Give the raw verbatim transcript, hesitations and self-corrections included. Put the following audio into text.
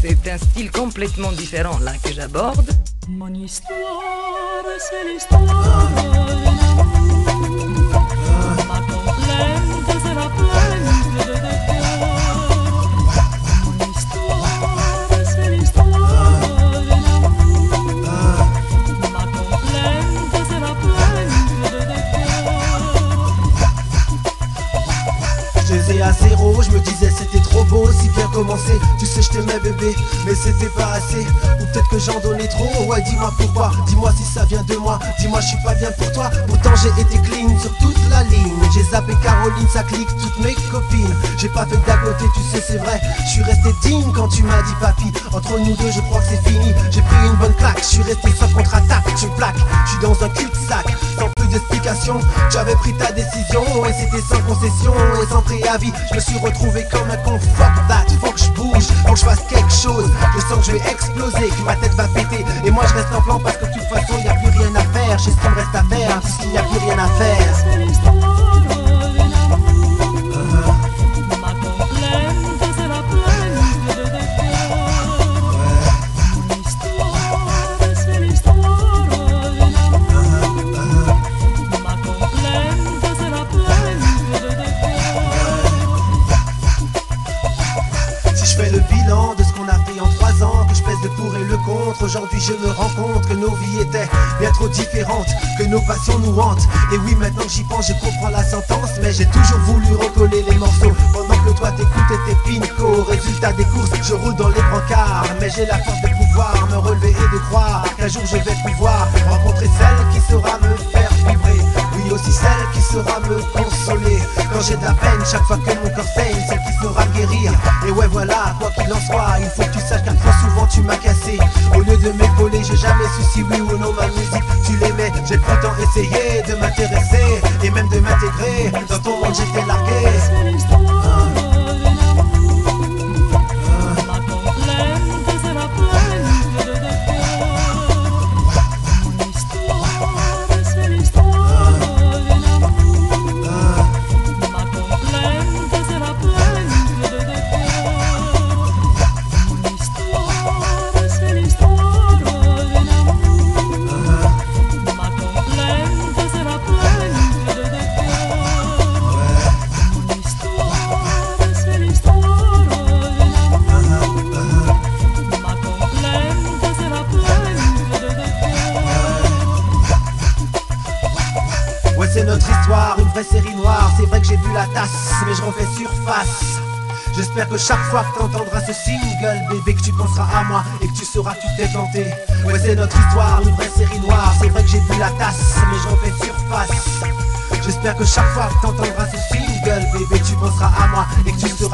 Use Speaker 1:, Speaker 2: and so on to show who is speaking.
Speaker 1: C'est un style complètement différent là que j'aborde.
Speaker 2: Mon histoire, c'est l'histoire d'un amour. Ma complainte, c'est la plainte de deux cœurs. Mon histoire, c'est l'histoire d'un amour. Ma complainte, c'est la plainte de deux cœurs.
Speaker 3: Je faisais à zéro, je me disais c'était trop beau, si bien commencé. Tu sais je t'aimais bébé, mais c'était pas assez. Ou peut-être que j'en donnais trop, ouais dis-moi pourquoi. Dis-moi si ça vient de moi, dis-moi je suis pas bien pour toi. Pourtant j'ai été clean sur toute la ligne. J'ai zappé Caroline, ça clique toutes mes copines. J'ai pas fait d'à côté, tu sais c'est vrai. Je suis resté digne quand tu m'as dit papi. Entre nous deux je crois que c'est fini. J'ai pris une bonne claque, je suis resté sans contre-attaque. Tu me plaques, je suis dans un cul-de-sac. Sans plus d'explication, j'avais pris ta décision. Et c'était sans concession et sans préavis. Je me suis retrouvé comme un con, fuck that. Faut que je bouge, faut que je fasse quelque chose. Je sens que je vais exploser, que ma tête va péter. Et moi je reste en plan parce que de toute façon y a plus rien à faire. Je sais ce qu'il me reste à faire, puisqu'il n'y a plus rien à faire.
Speaker 2: C'est l'histoire d'un amour. Ma complainte, c'est la plainte de deux cœurs. Mon histoire, c'est l'histoire d'un amour. Ma complainte, c'est la plainte de deux cœurs.
Speaker 3: Si je fais le bilan de ce qu'on a fait en trois ans, que je pèse le pour et le contre, aujourd'hui je me rends compte que nos vies étaient bien trop différentes, que nos passions nous hantent. Et oui, maintenant que j'y pense, je comprends la sentence, mais j'ai toujours voulu recoller les morceaux pendant que toi t'écoutes tes pinko. Résultat des courses, je roule dans les brancards, mais j'ai la force de pouvoir me relever et de croire qu'un jour je vais pouvoir rencontrer celle qui saura me faire vibrer. Oui, aussi celle qui saura me consoler quand j'ai de la peine, chaque fois que mon corps saigne, celle qui saura me guérir. Et ouais voilà, quoi qu'il en soit, il faut que tu saches qu'un trop souvent tu m'as cassé. Au lieu de m'épauler, j'ai jamais su si oui ou non ma musique tu l'aimais. J'ai pourtant essayé de m'intéresser et même de m'intégrer. Dans ton monde j'étais largué.
Speaker 2: C'est l'histoire d'un amour. Ma complainte, c'est la plainte de deux cœurs. Mon histoire, c'est l'histoire d'un amour. Ma complainte, c'est la plainte de deux cœurs. Mon histoire, c'est l'histoire d'un amour. Ma complainte, c'est la plainte de deux cœurs. Mon histoire, c'est l'histoire d'un amour. Ma complainte, c'est la plainte de deux cœurs.
Speaker 3: Ouais c'est notre histoire, une vraie série noire. C'est vrai que j'ai vu la tasse, mais je refais surface. J'espère que chaque fois que t'entendras ce single, bébé, que tu penseras à moi et que tu sauras que tu t'es planté. Ouais c'est notre histoire, une vraie série noire. C'est vrai que j'ai bu la tasse, mais je refais surface. J'espère que chaque fois que t'entendras ce single, bébé, tu penseras à moi et que tu sauras